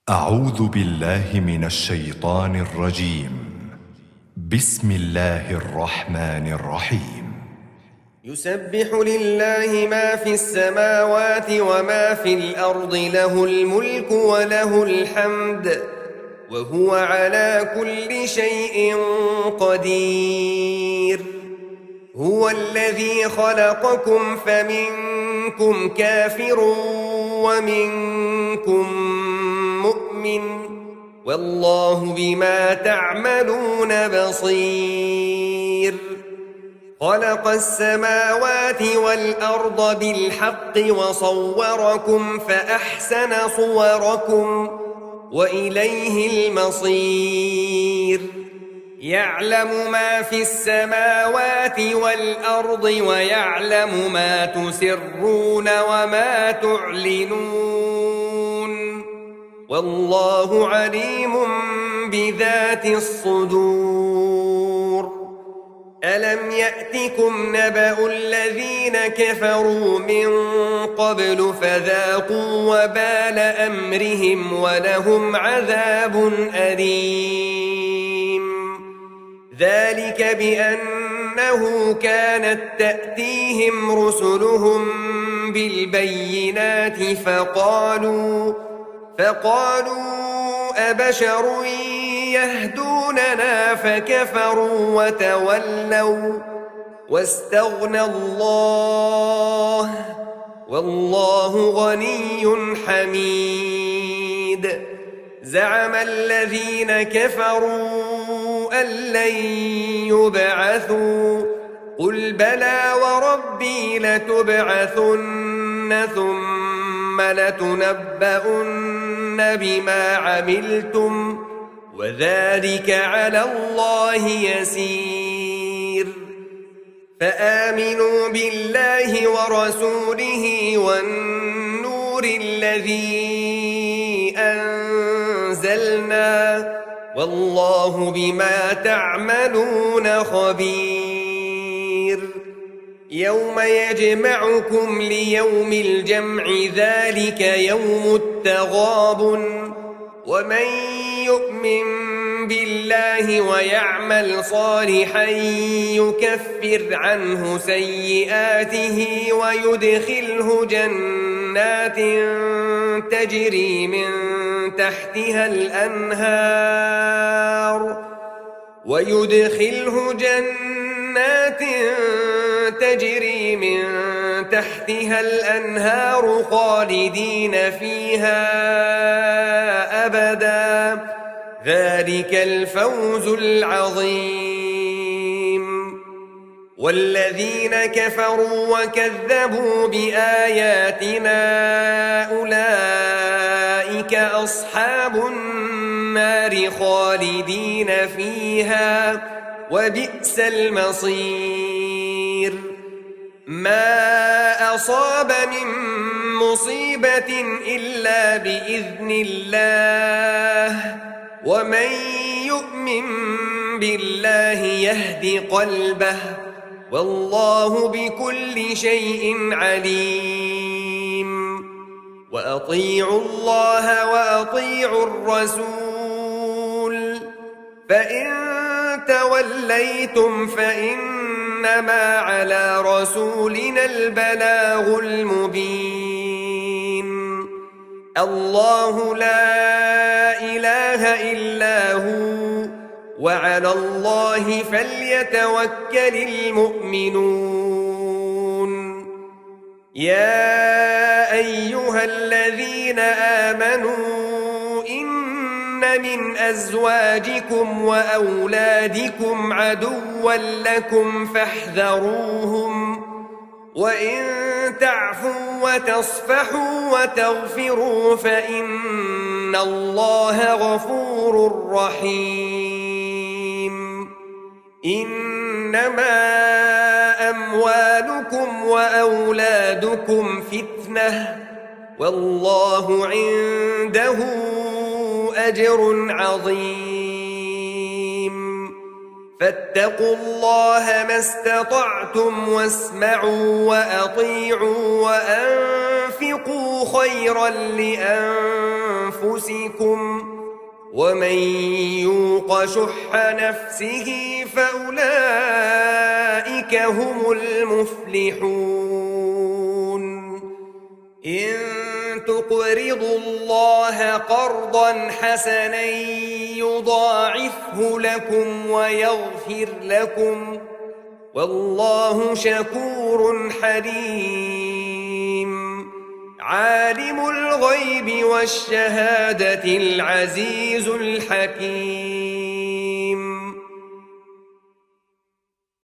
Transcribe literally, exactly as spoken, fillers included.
أعوذ بالله من الشيطان الرجيم. بسم الله الرحمن الرحيم. يسبح لله ما في السماوات وما في الأرض، له الملك وله الحمد وهو على كل شيء قدير. هو الذي خلقكم فمنكم كافر ومنكم مؤمن، والله بما تعملون بصير. خلق السماوات والأرض بالحق وصوركم فأحسن صوركم وإليه المصير. يعلم ما في السماوات والأرض ويعلم ما تسرون وما تعلنون، والله عليم بذات الصدور. ألم يأتكم نبأ الذين كفروا من قبل فذاقوا وبال أمرهم ولهم عذاب أليم. ذلك بأنه كانت تأتيهم رسلهم بالبينات فقالوا فقالوا أبشر يهدوننا فكفروا وتولوا واستغنى الله، والله غني حميد. زعم الذين كفروا أن لن يبعثوا، قل بلى وربي لتبعثن ثم لتنبؤن بما عملتم وذلك على الله يسير. فآمنوا بالله ورسوله والنور الذي أنزلنا، والله بما تعملون خبير. يوم يجمعكم ليوم الجمع ذلك يوم التغابن، ومن يؤمن بالله ويعمل صالحا يكفر عنه سيئاته ويدخله جنات تجري من تحتها الأنهار ويدخله جنات تجري من تحتها الأنهار خالدين فيها أبدا، ذلك الفوز العظيم. والذين كفروا وكذبوا بآياتنا أولئك أصحاب النار خالدين فيها وبئس المصير. ما أصاب من مصيبة إلا بإذن الله، ومن يؤمن بالله يهد قلبه، والله بكل شيء عليم. وأطيعوا الله وأطيعوا الرسول، فإن توليتم فإنما على رسولنا البلاغ المبين. الله لا إله إلا هو، وعلى الله فليتوكل المؤمنون. يا أيها الذين آمنوا إن من أزواجكم وأولادكم عدوا لكم فاحذروهم، وإن تعفوا وتصفحوا وتغفروا فإن الله غفور رحيم. إنما أموالكم وأولادكم فتنة، والله عنده أجر عظيم. فاتقوا الله ما استطعتم واسمعوا وأطيعوا وأنفقوا خيرا لأنفسكم أنفسكم ومن يوق شح نفسه فأولئك هم المفلحون إن تقرضوا الله قرضا حسنا يضاعفه لكم ويغفر لكم والله شكور حليم عالم الغيب والشهادة العزيز الحكيم